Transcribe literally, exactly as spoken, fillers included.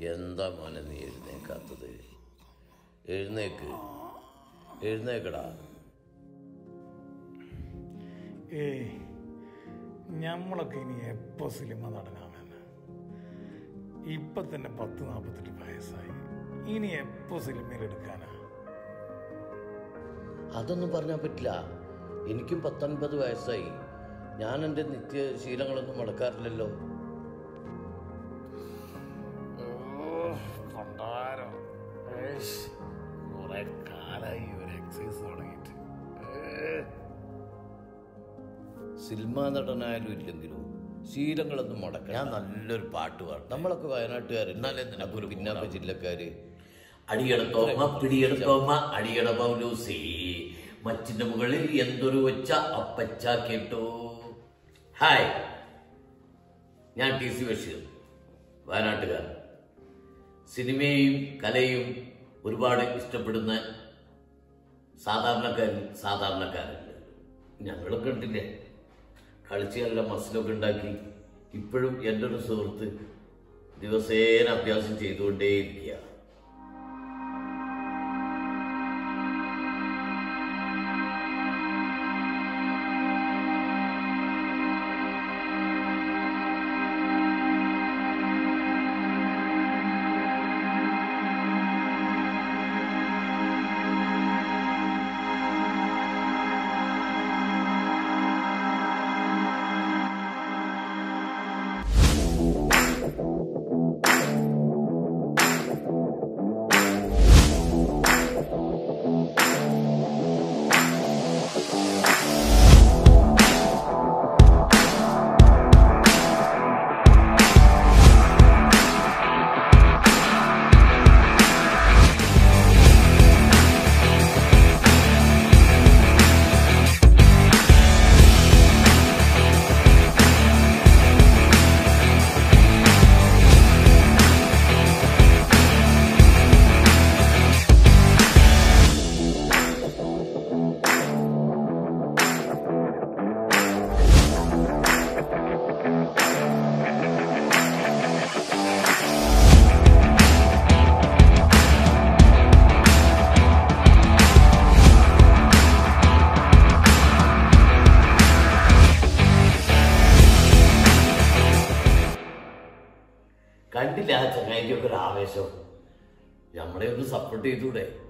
എന്താ മോനെ നീ എഴുന്നേക്കാത്തത്? എഴുന്നേക്ക്, എഴുന്നേക്കടാ. ഏയ്, നമ്മളൊക്കെ ഇനി എപ്പോ സിനിമ നടനാമെന്ന്? ഇപ്പൊ തന്നെ പത്ത് നാൽപ്പത്തെട്ട് വയസ്സായി. ഇനി എപ്പോ സിനിമയിൽ എടുക്കാനാ? അതൊന്നും പറഞ്ഞാൽ പറ്റില്ല. എനിക്കും പത്തൊൻപത് വയസ്സായി. ഞാൻ എൻ്റെ നിത്യശീലങ്ങളൊന്നും മുടക്കാറില്ലല്ലോ. കുറെ കാലായി ഒരു എക്സസൈസ് തുടങ്ങിയിട്ട്. സിനിമാ നടനായാലും ഇല്ലെങ്കിലും ശീലങ്ങളൊന്നും മുടക്കാം. ഞാൻ നല്ലൊരു പാട്ട് പാടും. നമ്മളൊക്കെ വയനാട്ടുകാർ, എന്നാലേ നിനക്കൊരു പിന്നാക്ക ജില്ലക്കാര്. അടിയടത്തോമ പിടിയെടുത്തോമ അടിയട പൗലൂസി മച്ചിന്റെ മുകളിൽ എന്തൊരു ഒച്ച അപ്പച്ച കേട്ടോ. ഹായ്, ഞാൻ ടി സി ബഷീർ, വയനാട്ടുകാരൻ. സിനിമയും കലയും ഒരുപാട് ഇഷ്ടപ്പെടുന്ന സാധാരണക്കാരിൽ സാധാരണക്കാരല്ല. ഞങ്ങളൊക്കെ ഉണ്ടില്ലേ, കളിച്ച് നല്ല മസിലൊക്കെ ഉണ്ടാക്കി ഇപ്പോഴും എൻ്റെ ഒരു സുഹൃത്ത് ദിവസേന അഭ്യാസം ചെയ്തുകൊണ്ടേയിരിക്കുക. കണ്ടില്ല ആ ചങ്ങായിക്കൊക്കെ ഒരു ആവേശം. നമ്മളെ ഒന്ന് സപ്പോർട്ട് ചെയ്തൂടെ?